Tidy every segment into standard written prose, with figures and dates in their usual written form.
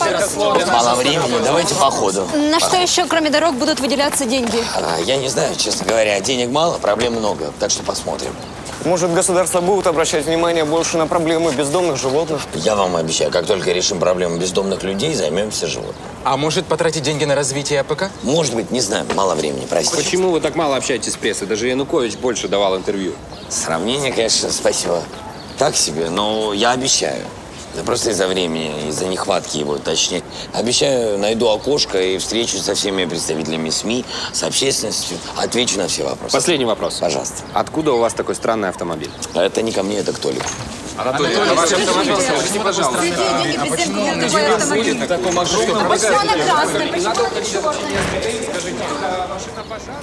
Мало времени, давайте по ходу. На что еще, кроме дорог, будут выделяться деньги? Я не знаю, честно говоря. Денег мало, проблем много. Так что посмотрим. Может, государство будет обращать внимание больше на проблемы бездомных животных? Я вам обещаю, как только решим проблему бездомных людей, займемся животными. А может потратить деньги на развитие АПК? Может быть, не знаю, мало времени, простите. Почему вы так мало общаетесь с прессой? Даже Янукович больше давал интервью. Сравнение, конечно, спасибо. Так себе, но я обещаю. Да просто из-за времени, из-за нехватки его, точнее. Обещаю, найду окошко и встречусь со всеми представителями СМИ, с общественностью, отвечу на все вопросы. Последний вопрос. Пожалуйста. Откуда у вас такой странный автомобиль? Это не ко мне, это к Толику. Анатолий, ваш автомобиль, скажите, пожалуйста. Деньги президент, какой автомобиль? Такому маршруту. Почему она красная? Почему она черная? Скажите, машина пожар?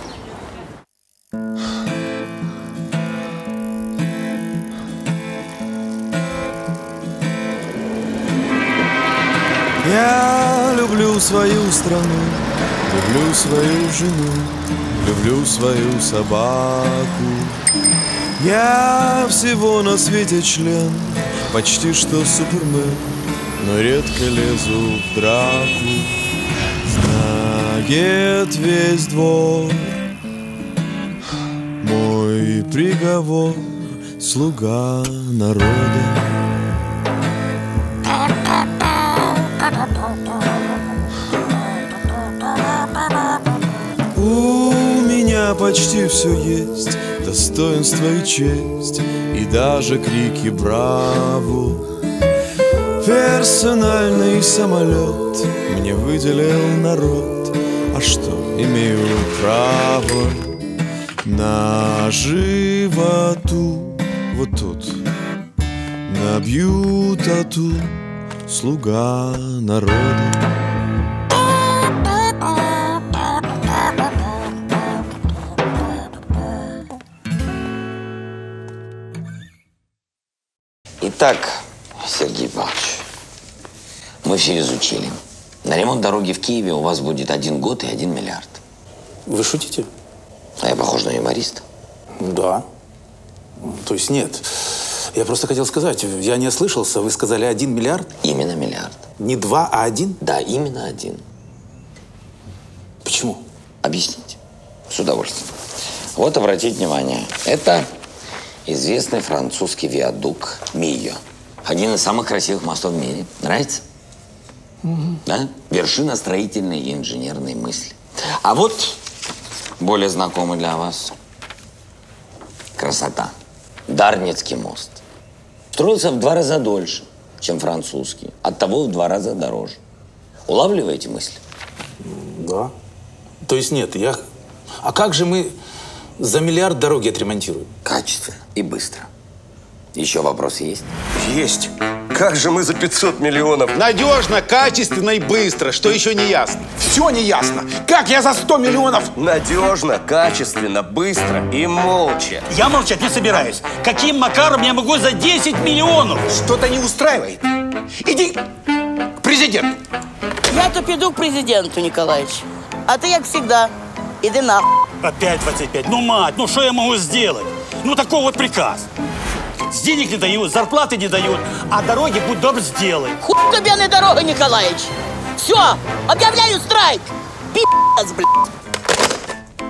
Я люблю свою страну, люблю свою жену, люблю свою собаку. Я всего на свете член, почти что супермен, но редко лезу в драку. Знает весь двор мой приговор, слуга народа. У меня почти все есть, достоинство и честь, и даже крики «Браво!». Персональный самолет мне выделил народ, а что, имею право на животу. Вот тут набью тату, слуга народа. Итак, Сергей Павлович, мы все изучили. На ремонт дороги в Киеве у вас будет 1 год и 1 миллиард. Вы шутите? А я похож на юмориста? Да. То есть нет. Я просто хотел сказать, я не ослышался, вы сказали 1 миллиард? Именно миллиард. Не 2, а 1? Да, именно 1. Почему? Объясните. С удовольствием. Вот, обратите внимание. Это известный французский виадук Мийо. Один из самых красивых мостов в мире. Нравится? Да? Вершина строительной и инженерной мысли. А вот более знакомый для вас. Красота. Дарницкий мост. Строился в 2 раза дольше, чем французский. Оттого в 2 раза дороже. Улавливаете мысль? Да. То есть нет, я... А как же мы за миллиард дороги отремонтируем? Качественно и быстро. Еще вопросы есть? Есть. Как же мы за 500 миллионов? Надежно, качественно и быстро. Что еще не ясно? Все не ясно. Как я за 100 миллионов? Надежно, качественно, быстро и молча. Я молчать не собираюсь. Каким макаром я могу за 10 миллионов? Что-то не устраивает. Иди к президенту. Я-то иду к президенту, Николаевич. А ты, как всегда, иди на. Опять 25. Ну, мать, ну что я могу сделать? Ну, такой вот приказ. Денег не дают, зарплаты не дают, а дороги, будь добр, сделай. Хуй тебе на дорогу, Николаевич. Все, объявляю страйк. Пи***ц, блядь.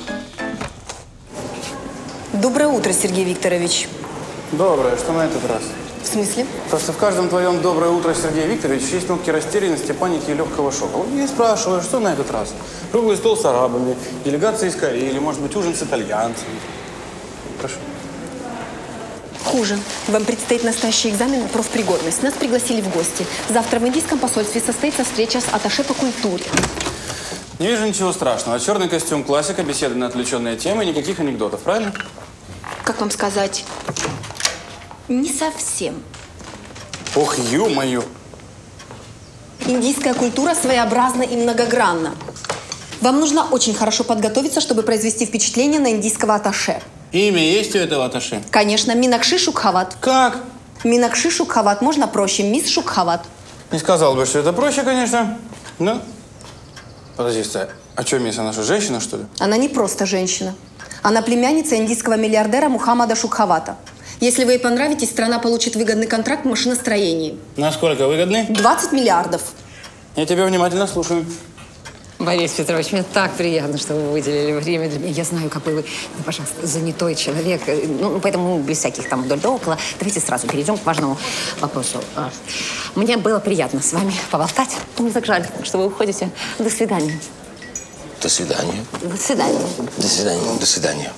Доброе утро, Сергей Викторович. Доброе. Что на этот раз? В смысле? Просто в каждом твоем «доброе утро, Сергей Викторович» есть нотки растерянности, паники и легкого шока. Вот я и спрашиваю, что на этот раз? Круглый стол с арабами, делегация из Кореи или, может быть, ужин с итальянцами? Прошу. Хуже. Вам предстоит настоящий экзамен на профпригодность. Нас пригласили в гости. Завтра в индийском посольстве состоится встреча с атташе по культуре. Не вижу ничего страшного. Черный костюм, классика, беседы на отвлеченные темы, никаких анекдотов, правильно? Как вам сказать? Не совсем. Ох, ё-моё. Индийская культура своеобразна и многогранна. Вам нужно очень хорошо подготовиться, чтобы произвести впечатление на индийского атташе. Имя есть у этого атташе? Конечно, Минакши Шукхават. Как? Минакши Шукхават. Можно проще. Мисс Шукхават. Не сказал бы, что это проще, конечно. Но... Подожди, стой. А что, мисс, она что, женщина, что ли? Она не просто женщина. Она племянница индийского миллиардера Мухаммада Шукхавата. Если вы ей понравитесь, страна получит выгодный контракт в машиностроении. Насколько выгодный? 20 миллиардов. Я тебя внимательно слушаю. Борис Петрович, мне так приятно, что вы выделили время для меня. Я знаю, какой вы, ну, пожалуйста, занятой человек. Ну, поэтому без всяких там вдоль да около. Давайте сразу перейдем к важному вопросу. Мне было приятно с вами поболтать. Мне так жаль, что вы уходите. До свидания. До свидания. До свидания. До свидания. До свидания.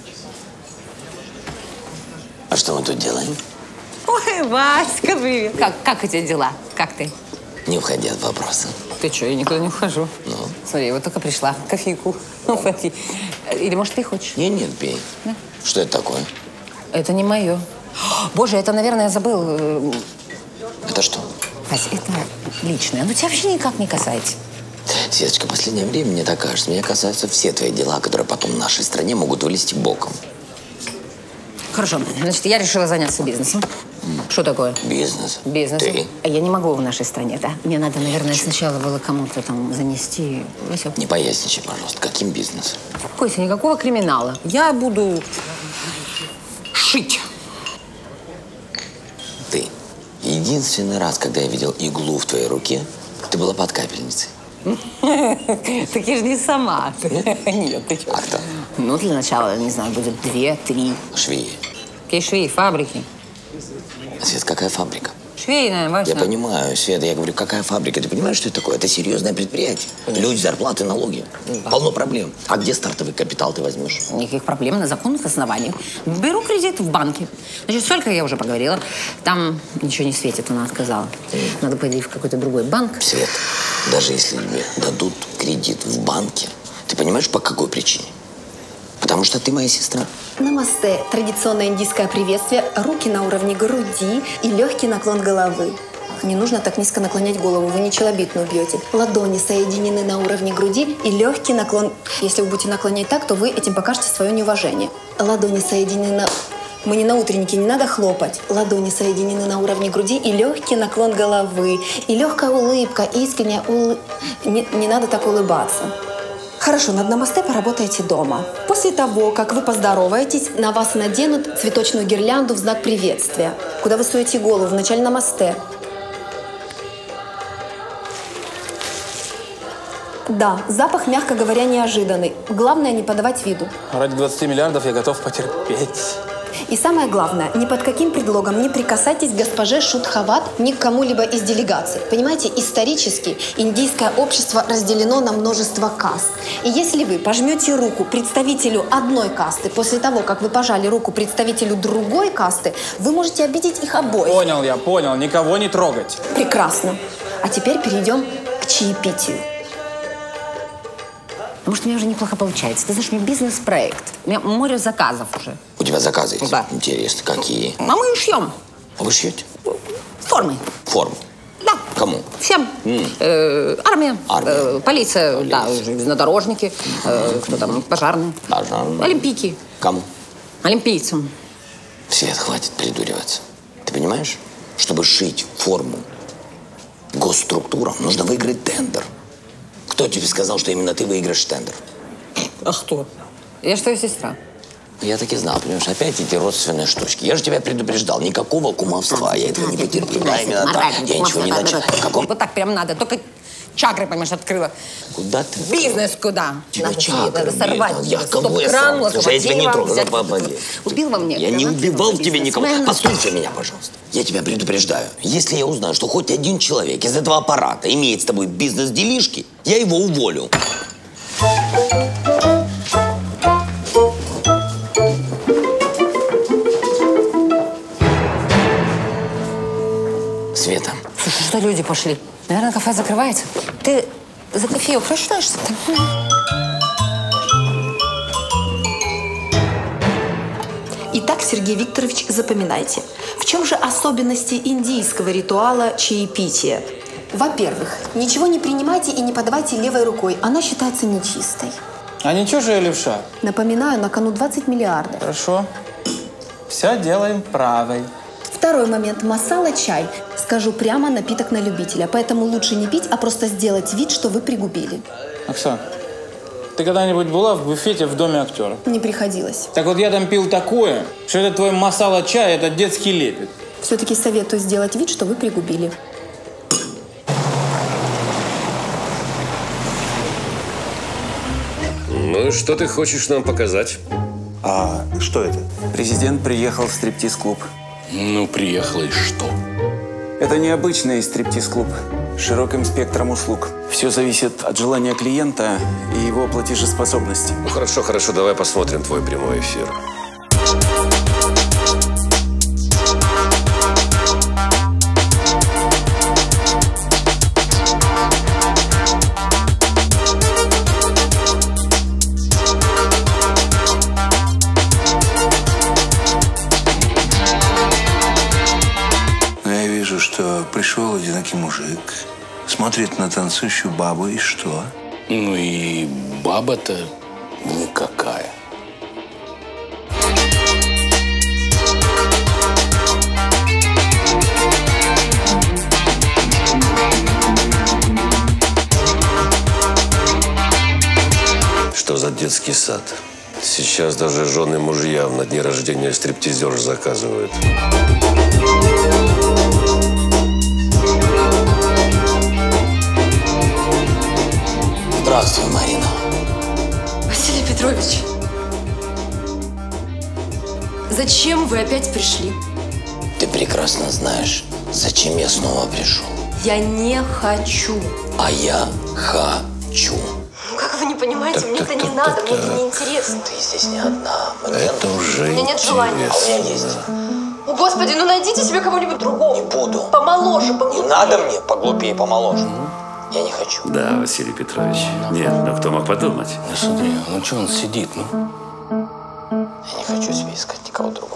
А что мы тут делаем? Ой, Васька, привет. Как у тебя дела? Как ты? Не уходи от вопроса. Ты что, я никуда не ухожу. Ну? Смотри, я вот только пришла. Кофейку. Ну, попей. Или, может, ты хочешь? Нет, пей. Да? Что это такое? Это не мое. Боже, это, наверное, забыл. Это что? Вась, это личное. Ну, тебя вообще никак не касается. Светочка, в последнее время, мне так кажется, меня касаются все твои дела, которые потом в нашей стране могут вылезти боком. Хорошо. Значит, я решила заняться бизнесом. Что такое? Бизнес. Бизнес. Ты? Я не могу в нашей стране, да? Мне надо, наверное, сначала было кому-то там занести. Вася. Не поясничай, пожалуйста, каким бизнесом? Костя, никакого криминала. Я буду шить. Ты. Единственный раз, когда я видел иглу в твоей руке, ты была под капельницей. Так я же не сама. Нет, ты что? А кто? Ну, для начала, не знаю, будет 2-3. Швеи. Какие швеи? Фабрики. Свет, какая фабрика? Швейная, Вася. Я понимаю, Света, я говорю, какая фабрика? Ты понимаешь, что это такое? Это серьезное предприятие. Люди, зарплаты, налоги. Полно проблем. А где стартовый капитал ты возьмешь? Никаких проблем на законных основаниях. Беру кредит в банке. Значит, сколько я уже поговорила. Там ничего не светит, она отказала. Надо пойти в какой-то другой банк. Свет, даже если мне дадут кредит в банке, ты понимаешь, по какой причине? Потому что ты моя сестра. Намасте. Традиционное индийское приветствие. Руки на уровне груди и легкий наклон головы. Не нужно так низко наклонять голову, вы не челобитно убьете. Ладони соединены на уровне груди и легкий наклон. Если вы будете наклонять так, то вы этим покажете свое неуважение. Ладони соединены на... Мы не на утреннике, не надо хлопать. Ладони соединены на уровне груди и легкий наклон головы. И легкая улыбка, искренняя улыбка. Не надо так улыбаться. Хорошо, над намасте поработаете дома. После того, как вы поздороваетесь, на вас наденут цветочную гирлянду в знак приветствия. Куда вы суете голову? В начале намасте. Да, запах, мягко говоря, неожиданный. Главное, не подавать виду. Ради 20 миллиардов я готов потерпеть. И самое главное, ни под каким предлогом не прикасайтесь к госпоже Шудхават ни к кому-либо из делегаций. Понимаете, исторически индийское общество разделено на множество каст. И если вы пожмете руку представителю одной касты после того, как вы пожали руку представителю другой касты, вы можете обидеть их обоих. Понял я, понял. Никого не трогать. Прекрасно. А теперь перейдем к чаепитию. Потому что у меня уже неплохо получается. Ты знаешь, у меня бизнес-проект. У меня море заказов уже. У тебя заказы есть? Да. Интересно, какие? А мы шьем. А вы шьете? Формы. Форму? Да. Кому? Всем. Армия. Полиция. Да, железнодорожники. Кто там? Пожарные. Пожарные. Олимпийки. Кому? Олимпийцам. Свет, хватит придуриваться. Ты понимаешь? Чтобы шить форму госструктурам, нужно выиграть тендер. Кто тебе сказал, что именно ты выиграешь тендер? А кто? Я же твоя сестра. Я так и знал, понимаешь, опять эти родственные штучки. Я же тебя предупреждал, никакого кумовства, я этого не потерплю. Да, именно так. Я ничего не начал. Вот так прям надо, только чакры, понимаешь, открыла. Куда ты? Бизнес куда? Тебя чакры, надо сорвать. Я кого я сорвал? Слушай, я тебя не трогал, ну попади. Убил во мне? Я не убивал в тебе никого. Послушай меня, пожалуйста. Я тебя предупреждаю. Если я узнаю, что хоть один человек из этого аппарата имеет с тобой бизнес-делишки, я его уволю. Света. Слушай, что люди пошли? Наверное, кафе закрывается. Ты за кофеек рассчитаешься? Итак, Сергей Викторович, запоминайте. В чем же особенности индийского ритуала чаепития? Во-первых, ничего не принимайте и не подавайте левой рукой. Она считается нечистой. А ничего же я левша? Напоминаю, на кону 20 миллиардов. Хорошо. Все делаем правой. Второй момент. Масала-чай. Скажу прямо, напиток на любителя. Поэтому лучше не пить, а просто сделать вид, что вы пригубили. Оксан, ты когда-нибудь была в буфете в Доме актера? Не приходилось. Так вот я там пил такое, что это твой масала-чай, это детский лепет. Все-таки советую сделать вид, что вы пригубили. Ну и что ты хочешь нам показать? А что это? Президент приехал в стриптиз-клуб. Ну, приехал и что? Это необычный стриптиз-клуб с широким спектром услуг. Все зависит от желания клиента и его платежеспособности. Ну хорошо, хорошо, давай посмотрим твой прямой эфир. Я вижу, что пришел одинокий мужик, смотрит на танцующую бабу, и что? Ну и баба-то никакая. Что за детский сад? Сейчас даже жены мужьям на дни рождения стриптизер заказывают. Здравствуй, Марина. Василий Петрович, зачем вы опять пришли? Ты прекрасно знаешь, зачем я снова пришел. Я не хочу. А я хочу. Ну как вы не понимаете, мне это не надо, мне это неинтересно. Ты здесь не одна. Это уже У меня нет желания. А у меня есть. О, Господи, ну найдите себе кого-нибудь другого. Не буду. Помоложе, поглупее. Не надо мне поглупее, помоложе. Я не хочу. Да, Василий Петрович. Нет, ну кто мог подумать? Ну смотри, ну что он сидит, ну? Я не хочу себе искать никого другого.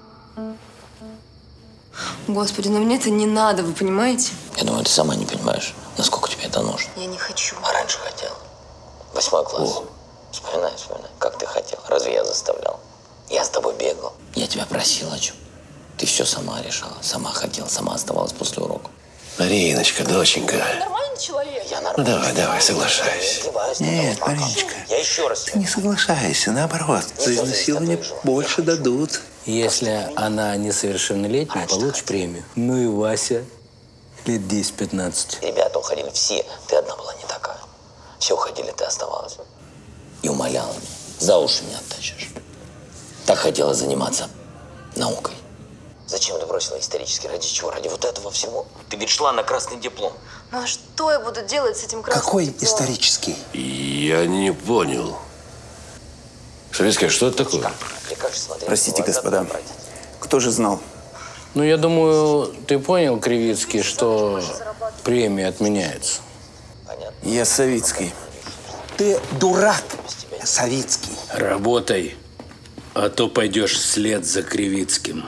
Господи, ну мне это не надо, вы понимаете? Я думаю, ты сама не понимаешь, насколько тебе это нужно. Я не хочу. А раньше хотел. 8 класс. Вспоминай, вспоминай. Как ты хотел? Разве я заставлял? Я с тобой бегал. Я тебя просил о чем. Ты все сама решала. Сама хотела, сама оставалась после урока. Мариночка, доченька. Нормальный человек. Я Ну нормально. давай, давай, соглашайся. Нет, Мариночка, Я еще раз. ты не соглашайся, наоборот. За изнасилование больше дадут. Если она несовершеннолетняя, получишь премию. Ну и Вася лет 10-15. Ребята уходили все. Ты одна была не такая. Все уходили, ты оставалась. И умоляла меня. За уши меня оттащишь. Так хотела заниматься наукой. Зачем ты бросила исторически? Ради чего? Ради вот этого всего? Ты ведь шла на красный диплом. Ну а что я буду делать с этим красным Какой дипломом? исторический? Я не понял. Советская, что это такое? Прикажешь смотреть. Простите, господа. Кто же знал? Ну, я думаю, ты понял, Кривицкий, что премии отменяются. Я Савицкий. Ты дурак, Савицкий. Работай, а то пойдешь вслед за Кривицким.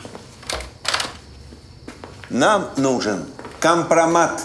Нам нужен компромат.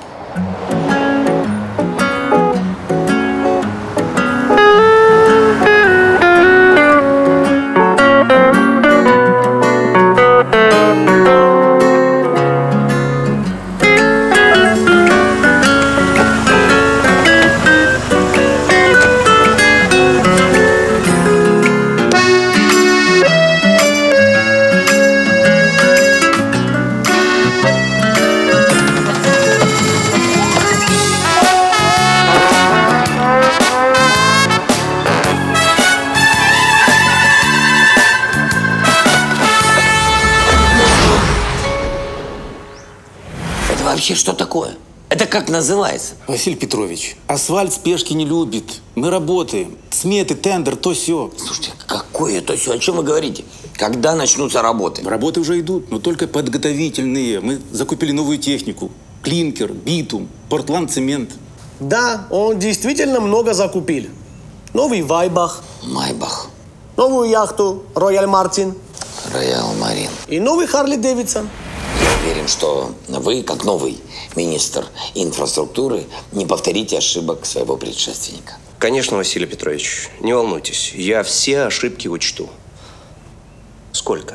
Это вообще что такое? Это как называется? Василий Петрович, асфальт спешки не любит. Мы работаем. Сметы, тендер, то все. Слушайте, какое то все? О чем вы говорите? Когда начнутся работы? Работы уже идут, но только подготовительные. Мы закупили новую технику. Клинкер, битум, портланд-цемент. Да, он действительно много закупил. Новый Вайбах. Майбах. Новую яхту Роял Мартин. Роял Марин. И новый Харли Дэвидсон. Уверен, что вы, как новый министр инфраструктуры, не повторите ошибок своего предшественника. Конечно, Василий Петрович, не волнуйтесь. Я все ошибки учту. Сколько?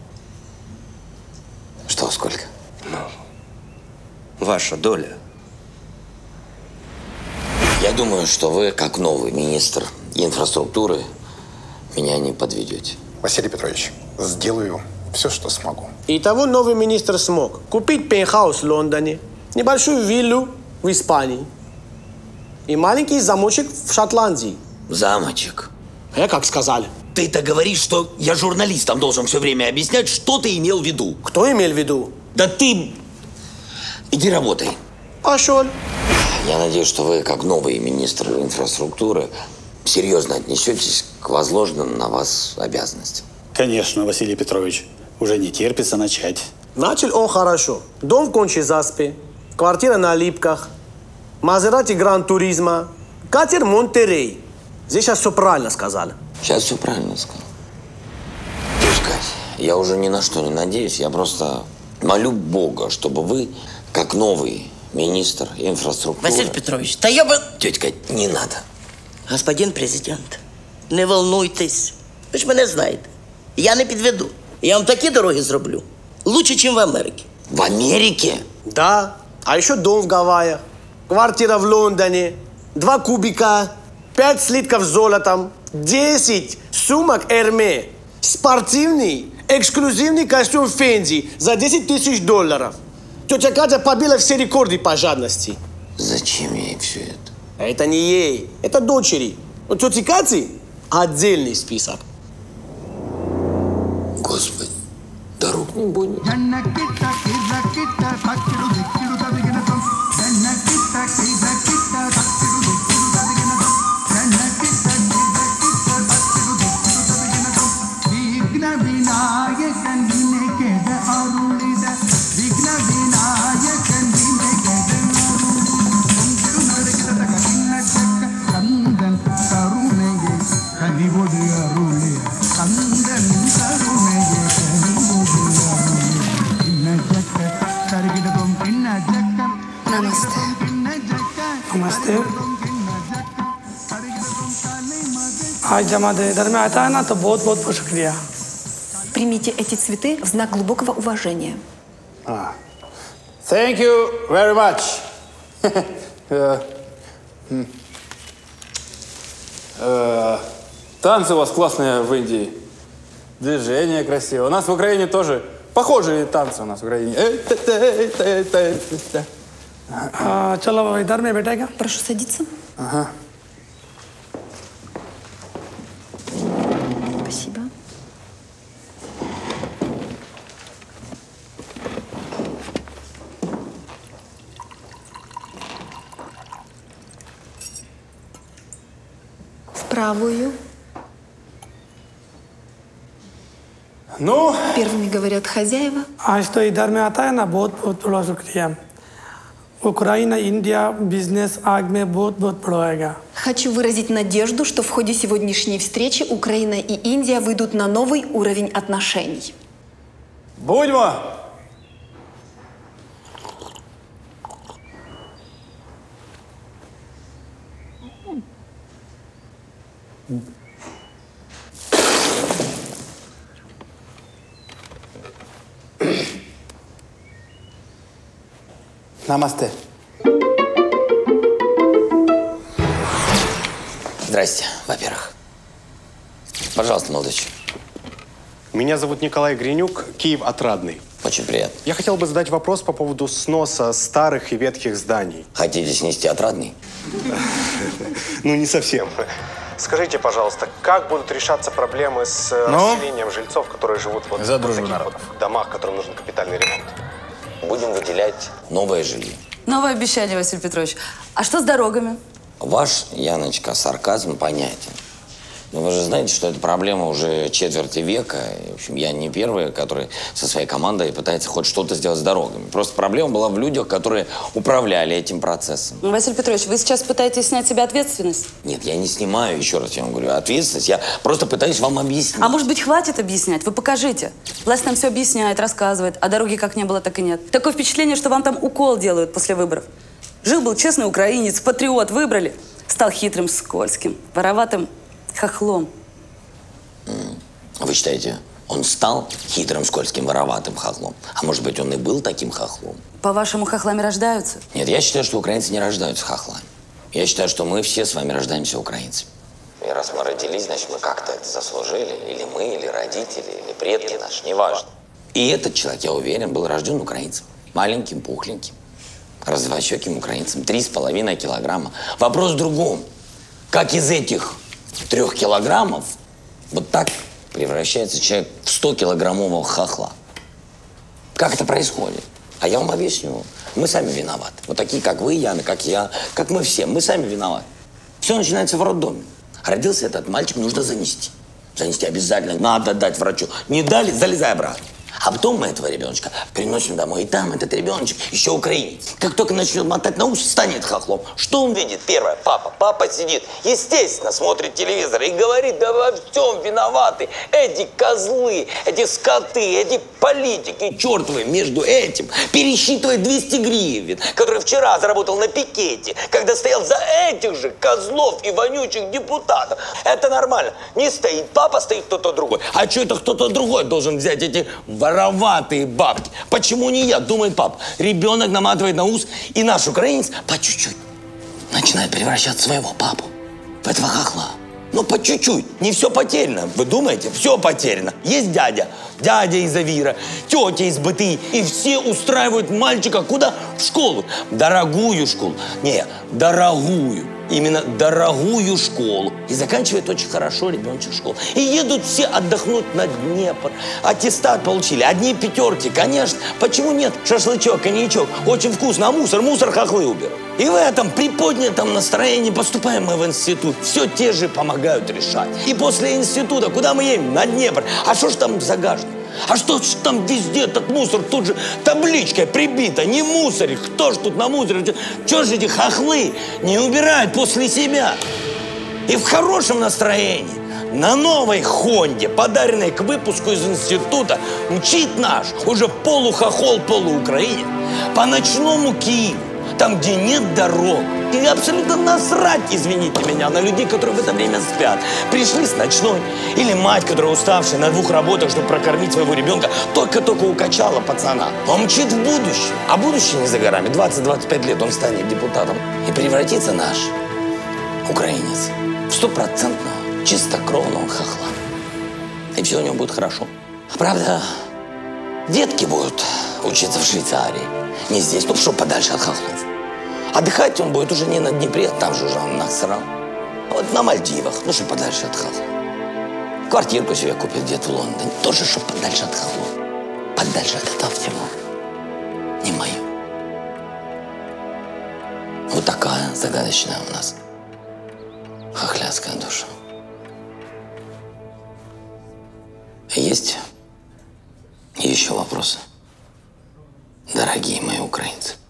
Что сколько? Ну, ваша доля. Я думаю, что вы, как новый министр инфраструктуры, меня не подведете. Василий Петрович, сделаю все, что смогу. Итого новый министр смог купить пентхаус в Лондоне, небольшую виллу в Испании и маленький замочек в Шотландии. Замочек. А как сказали? Ты-то говоришь, что я журналистам должен все время объяснять, что ты имел в виду. Кто имел в виду? Да ты... Иди работай. Пошел. Я надеюсь, что вы, как новый министр инфраструктуры, серьезно отнесетесь к возложенным на вас обязанностям. Конечно, Василий Петрович. Уже не терпится начать. Начал он хорошо. Дом в Кончи-Заспе, квартира на Липках, Мазерати Гран-Туризма, катер Монтерей. Здесь сейчас все правильно сказали. Сейчас все правильно сказал. Дядя Кать, я уже ни на что не надеюсь. Я просто молю Бога, чтобы вы, как новый министр инфраструктуры... Василий Петрович, да я бы... Тетя Кать, не надо. Господин президент, не волнуйтесь. Ви ж мене знаєте. Я не підведу. Я вам такі дороги зроблю. Лучше, чем в Америке. В Америке? Да. А еще дом в Гавайях, квартира в Лондоне, 2 кубика, 5 слитков золотом, 10 сумок Эрме, спортивный, эксклюзивный костюм Фенди за $10 000. Тетя Катя побила все рекорды по жадности. Зачем ей все это? Это не ей, это дочери. У тети Кати отдельный список. Господи, дорог не будет. Намасте. नमस्ते आज जमा इधर में आता है ना तो बहुत बहुत शुक्रिया. Примите эти цветы в знак глубокого уважения. Thank you very much. Танцы у вас классные в Индии. Движение красивое. У нас в Украине тоже похожие танцы у нас в Украине. चलो इधर में बैठेगा. Прошу садиться. Ага. Спасибо. В правую. Ну? Первыми говорят хозяева. आज तो इधर में आता है ना बहुत बहुत बड़ा शुक्रिया. Украина, Индия, бизнес आग में बहुत बहुत बढ़ाएगा. Хочу выразить надежду, что в ходе сегодняшней встречи Украина и Индия выйдут на новый уровень отношений. Будьмо! Намасте. Здрасте, во-первых. Пожалуйста, молодой человек. Меня зовут Николай Гринюк, Киев Отрадный. Очень приятно. Я хотел бы задать вопрос по поводу сноса старых и ветхих зданий. Хотите снести Отрадный? Ну, не совсем. Скажите, пожалуйста, как будут решаться проблемы с расселением жильцов, которые живут вот в таких вот домах, которым нужен капитальный ремонт? Будем выделять новое жилье. Новое обещание, Василий Петрович. А что с дорогами? Ваш, Яночка, сарказм понятен. Но вы же знаете, что эта проблема уже четверти века. И, в общем, я не первый, который со своей командой пытается хоть что-то сделать с дорогами. Просто проблема была в людях, которые управляли этим процессом. Василий Петрович, вы сейчас пытаетесь снять с себя ответственность? Нет, я не снимаю, еще раз я вам говорю, ответственность. Я просто пытаюсь вам объяснить. А может быть, хватит объяснять? Вы покажите. Власть нам все объясняет, рассказывает, а дороги как не было, так и нет. Такое впечатление, что вам там укол делают после выборов. Жил-был честный украинец, патриот, выбрали. Стал хитрым, скользким, вороватым хохлом. Вы считаете, он стал хитрым, скользким, вороватым хохлом? А может быть, он и был таким хохлом? По-вашему, хохлами рождаются? Нет, я считаю, что украинцы не рождаются хохлами. Я считаю, что мы все с вами рождаемся украинцами. И раз мы родились, значит, мы как-то это заслужили. Или мы, или родители, или предки наши, неважно. И этот человек, я уверен, был рожден украинцем. Маленьким, пухленьким, розовощеким украинцем. 3,5 килограмма. Вопрос в другом. Как из этих 3 килограммов, вот так превращается человек в 100-килограммового хохла. Как это происходит? А я вам объясню. Мы сами виноваты. Вот такие, как вы, Яна, как я, как мы все. Мы сами виноваты. Все начинается в роддоме. Родился этот мальчик, нужно занести. Занести обязательно. Надо дать врачу. Не дали, залезай обратно. А потом мы этого ребеночка приносим домой. И там этот ребеночек еще украинец. Как только начнет мотать на ус, станет хохлом. Что он видит? Первое, папа. Папа сидит, естественно, смотрит телевизор и говорит: да во всем виноваты эти козлы, эти скоты, эти политики чертовы. Между этим пересчитывает 200 гривен, который вчера заработал на пикете, когда стоял за этих же козлов и вонючих депутатов. Это нормально. Не стоит папа, стоит кто-то другой. А что это кто-то другой должен взять эти вороватые бабки? Почему не я? Думает папа. Ребенок наматывает на ус, и наш украинец по чуть-чуть начинает превращать своего папу в этого хохла. Но по чуть-чуть. Не все потеряно. Вы думаете? Все потеряно. Есть дядя. Дядя из Авира, тетя из БТИ. И все устраивают мальчика куда? В школу. Дорогую школу. Не, дорогую. Именно дорогую школу. И заканчивает очень хорошо ребеночек школу. И едут все отдохнуть на Днепр. Аттестат получили. Одни 5, конечно. Почему нет? Шашлычок, коньячок. Очень вкусно. А мусор хохлы уберут. И в этом приподнятом настроении поступаем мы в институт. Все те же помогают решать. И после института куда мы едем? На Днепр. А что ж там загажено? А что ж там везде этот мусор тут же табличкой прибито? Не мусорить. Кто ж тут на мусоре? Чего же эти хохлы не убирают после себя? И в хорошем настроении на новой Хонде, подаренной к выпуску из института, мчит наш уже полухохол, полуукраинец по ночному Киеву, там, где нет дорог. И абсолютно насрать, извините меня, на людей, которые в это время спят. Пришли с ночной. Или мать, которая уставшая на 2 работах, чтобы прокормить своего ребенка, только-только укачала пацана. Он мчит в будущее. А будущее не за горами. 20-25 лет он станет депутатом. И превратится наш украинец в 100% чистокровного хохла. И все у него будет хорошо. Правда, детки будут учиться в Швейцарии. Не здесь, ну что подальше от хохлов. Отдыхать он будет уже не на Днепре, там же уже он насрал. А вот на Мальдивах, ну что подальше от хохлов. Квартирку себе купит где-то в Лондоне, тоже что подальше от хохлов. Подальше от этого всего. Не мое. Вот такая загадочная у нас хохляцкая душа. Есть еще вопросы, дорогие мои украинцы?